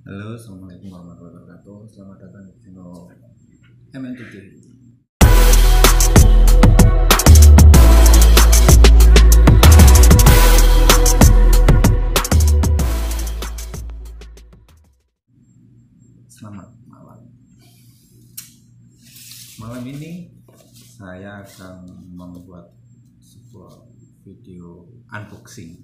Halo, assalamualaikum warahmatullahi wabarakatuh. Selamat datang di channel MNTT. Selamat malam. Malam ini saya akan membuat sebuah video unboxing.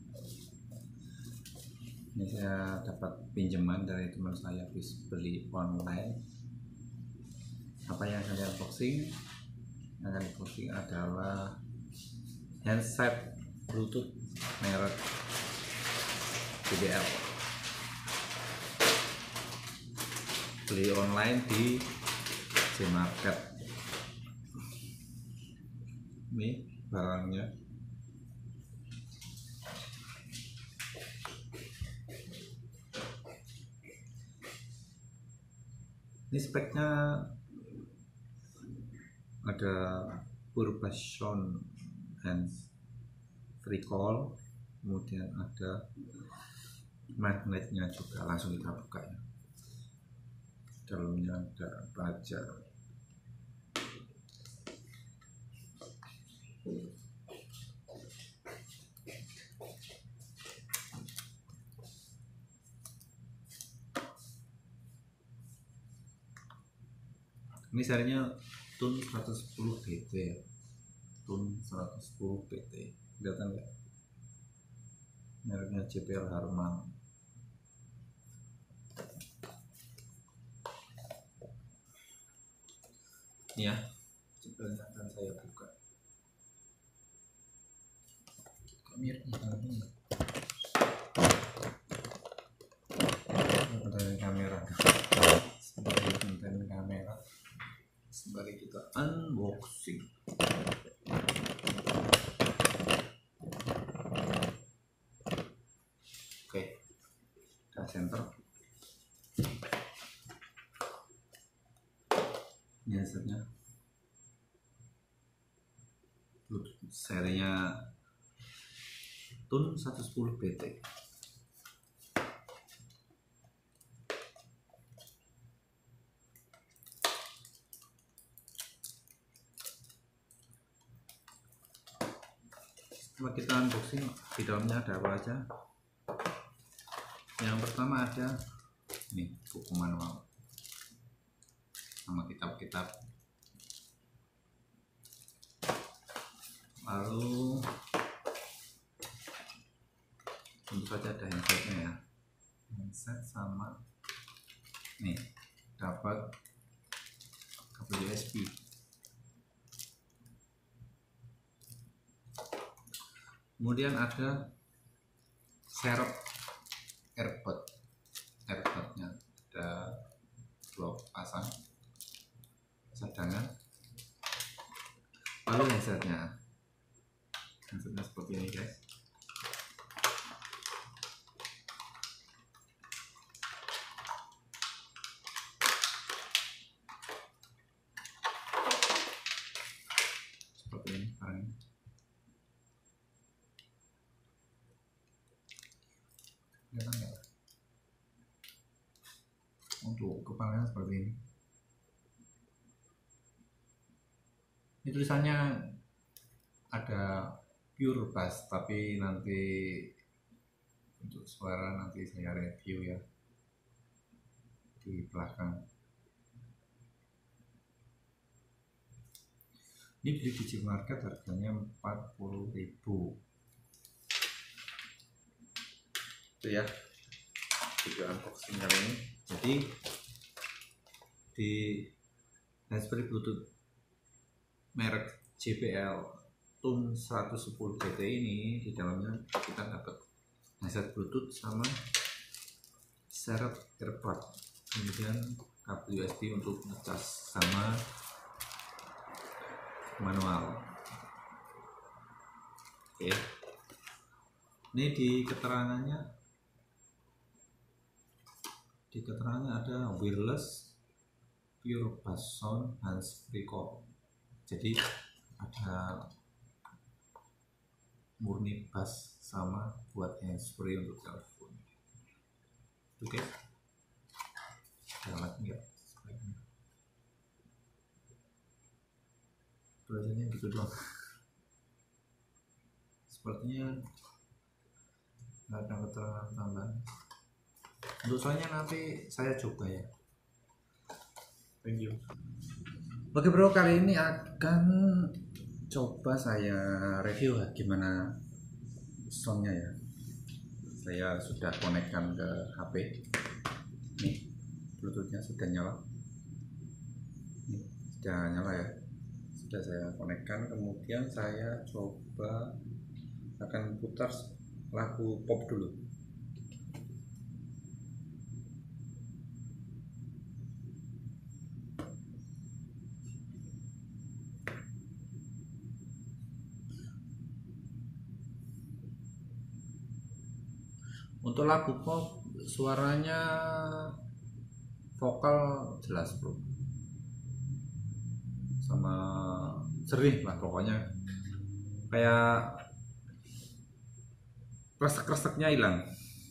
Ini saya dapat pinjaman dari teman saya, habis beli online. Apa yang saya unboxing? Yang akan unboxing adalah handset Bluetooth merek JBL. Beli online di Gmarket. Ini barangnya. Ini speknya ada Purbason hands free call, kemudian ada magnetnya juga. Langsung kita buka ya. Dalamnya ada baja. Ini serinya TUN 110 BT ya. TUN 110 BT. Kelihatan nggak? Mereknya JBL Harman. Ini ya, JBL-nya akan saya buka. Dari kamera. Sebagai konten kamera. Sembari kita unboxing. Oke, kita center. Ini hasilnya. Serinya TUN 110 BT. Setelah kita unboxing, di dalamnya ada apa aja? Yang pertama ada ini buku manual sama kitab-kitab. Lalu tentu saja ada handsetnya ya, handset sama nih dapat kabel USB. Kemudian ada serep AirPod-nya, ada 2 pasang cadangan. Lalu handsetnya seperti ini guys. Seperti ini barangnya. Kelihatan nggak? Untuk kepalanya seperti ini. Ini tulisannya ada pure bass, tapi nanti untuk suara nanti saya review ya di belakang. Ini beli di Gmarket harganya 40.000. Itu ya video unboxing kali ini. Jadi di handset Bluetooth merek JBL TUN 110 BT ini, di dalamnya kita dapat handset Bluetooth sama serep AirPod, kemudian kabel USB untuk ngecas sama manual. Oke, ini di keterangannya ada wireless pure bass sound hands free call. Jadi ada murni bass sama buat hands free untuk telepon. Oke. gitu doang. Sepertinya nggak ada keterangan tambahan. Untuk soalnya nanti saya coba ya. Thank you. Oke bro, kali ini akan coba saya review gimana soundnya ya. Saya sudah konekkan ke HP. Nih, Bluetoothnya sudah nyala. Nih, sudah nyala ya. Sudah saya konekkan. Kemudian saya coba akan putar lagu pop dulu. Untuk lagu pop suaranya vokal jelas bro, sama jernih lah pokoknya, kayak kresek-kreseknya hilang.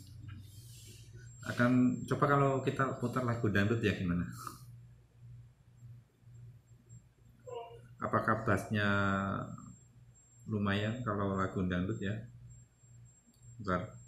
Akan coba kalau kita putar lagu dangdut ya gimana, apakah bassnya lumayan kalau lagu dangdut ya. Bentar.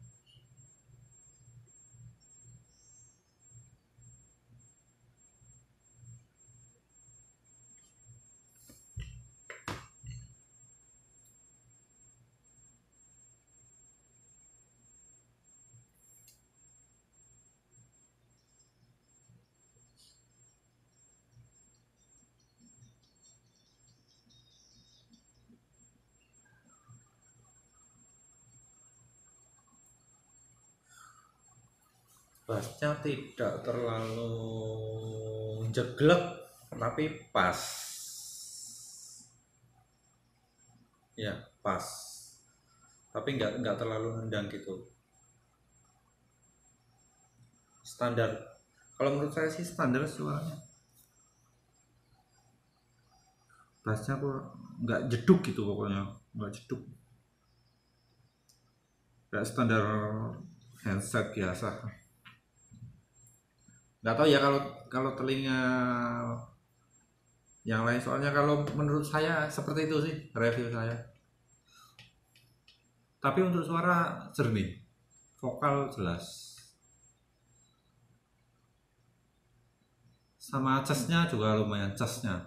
Bassnya tidak terlalu jeglek tapi pas ya, pas tapi nggak terlalu nendang gitu, standar. Kalau menurut saya sih standar suaranya, bassnya kok nggak jeduk gitu, pokoknya nggak jeduk, kayak standar handset biasa. Nggak tahu ya kalau telinga yang lain, soalnya kalau menurut saya seperti itu sih review saya. Tapi untuk suara jernih, vokal jelas, sama casnya juga lumayan, casnya.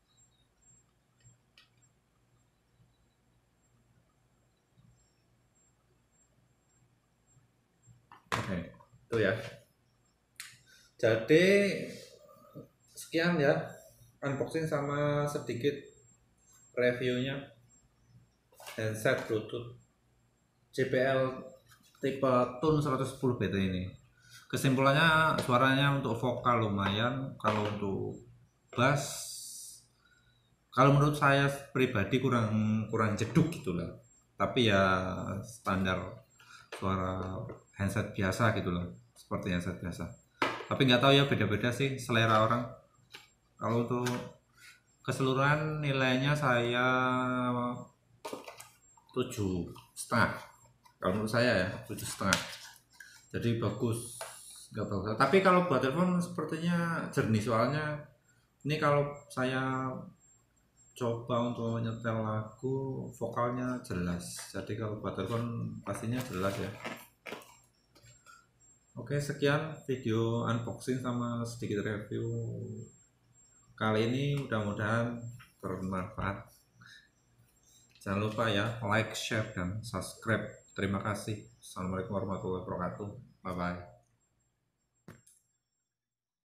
Oke, itu ya. Jadi sekian ya unboxing sama sedikit reviewnya handset Bluetooth JBL tipe Tune 110 BT ini. Kesimpulannya suaranya untuk vokal lumayan, kalau untuk bass kalau menurut saya pribadi kurang jeduk gitulah. Tapi ya standar suara handset biasa gitulah, seperti handset biasa. Tapi nggak tahu ya, beda-beda sih selera orang. Kalau untuk keseluruhan nilainya saya 7,5. Kalau menurut saya ya 7,5. Jadi bagus, nggak bagus. Tapi kalau buat telepon sepertinya jernih soalnya. Ini kalau saya coba untuk nyetel lagu, vokalnya jelas. Jadi kalau buat telepon pastinya jelas ya. Oke, sekian video unboxing sama sedikit review kali ini, mudah-mudahan bermanfaat. Jangan lupa ya like, share, dan subscribe. Terima kasih. Assalamualaikum warahmatullahi wabarakatuh. Bye bye.